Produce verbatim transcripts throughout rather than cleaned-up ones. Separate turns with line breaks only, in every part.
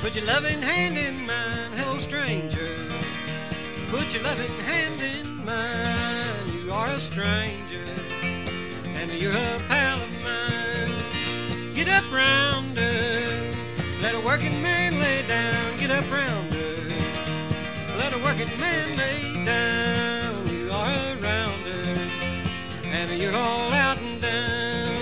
Put your loving hand in mine, hello stranger. Put your loving hand in mine, you are a stranger, and you're a pal of mine. Get up round her, let a working man lay down. Get up round her, let a working man lay down. You are a rounder, and you're all out and down.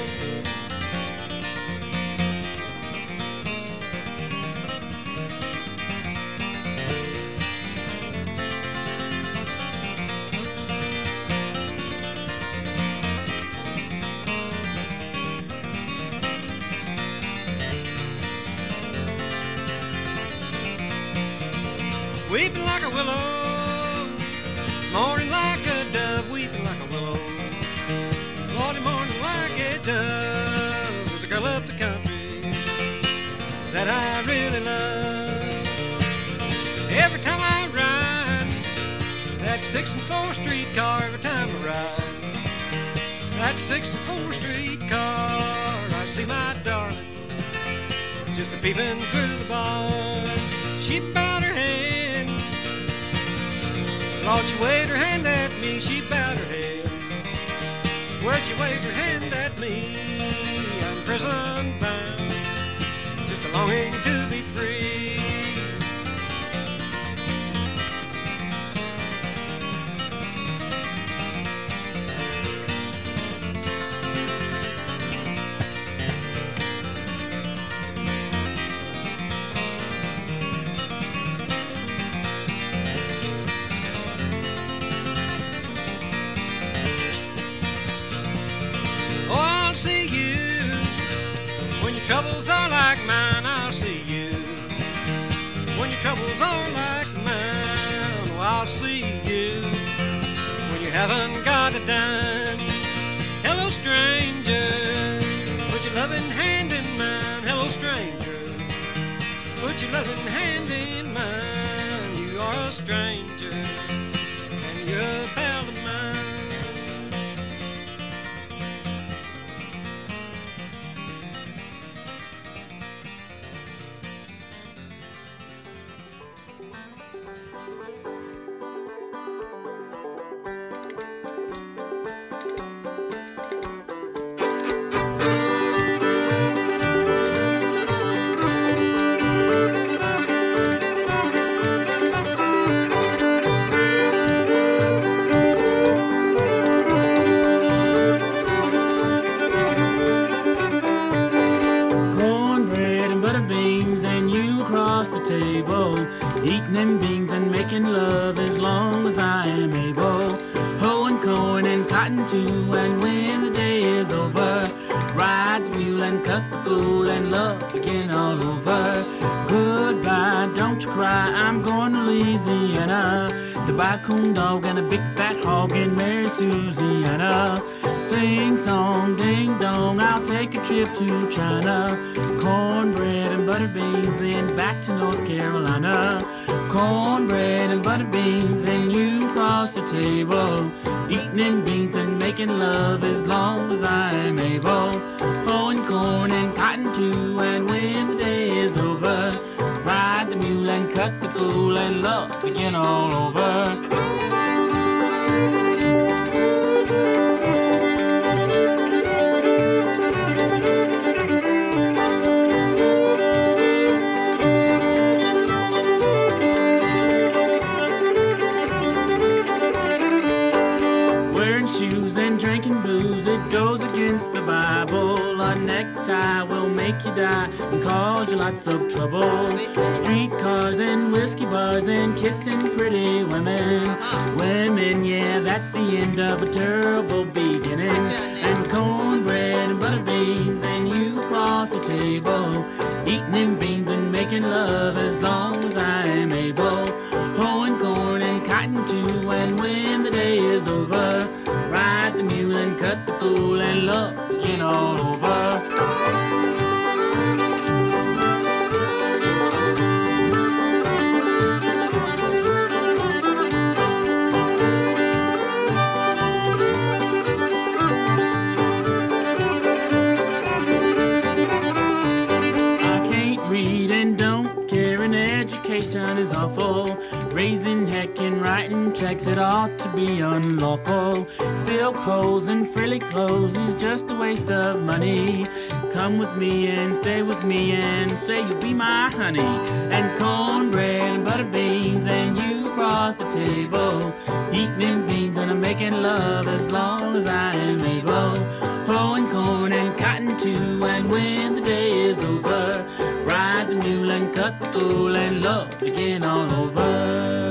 Weeping like a willow, mourning like a dove. Weeping like a willow, Lordy, mourning like a dove. There's a girl up the country that I really love. Every time I ride that six and four streetcar, every time I ride that six and four streetcar, I see my darling just a peeping through the bar. She bowed her head, Lord, she waved her hand at me, she bowed her head. Well, she waved her hand at me, I'm prison bound, just a longing to be free. I'll see you when your troubles are like mine. I'll see you when your troubles are like mine. Oh, I'll see you when you haven't got a dime. Hello, stranger, put your loving hand in mine. Hello, stranger, put your loving hand in mine. You are a stranger, and you're a pal of mine.
Eating them beans and making love as long as I am able. Hoeing corn and cotton too, and when the day is over, ride the mule and cut the fool and love begin all over. Goodbye, don't you cry, I'm going to Louisiana to buy a coon dog and a big fat hog and marry Susiana. Sing song, ding dong, I'll take a trip to China. Cornbread and butter beans, then back to North Carolina. Cornbread and butter beans, and you cross the table. Eating them beans and making love as long as I am able. Hoeing corn and cotton too, and when the day is over, ride the mule and cut the fool and love begin all over. Shoes and drinking booze, it goes against the Bible. A necktie will make you die and cause you lots of trouble. Streetcars and whiskey bars and kissing pretty women. Women, yeah, that's the end of a terrible beginning. And cornbread and butter beans, and you cross the table. Eating them beans and making love as long as I am able. Hoeing corn and cotton too, and when the day is over, ride the mule and cut the fool and love begin all over. I can't read and don't care raising heck and writing checks, it ought to be unlawful. Silk holes and frilly clothes is just a waste of money. Come with me and stay with me and say you'll be my honey. And cornbread and butter beans and you across the table, eating them beans and I'm making love as long as I am able. Hoeing corn and cotton too, and when the day is over, ride the mule and cut the fool and love begin all over.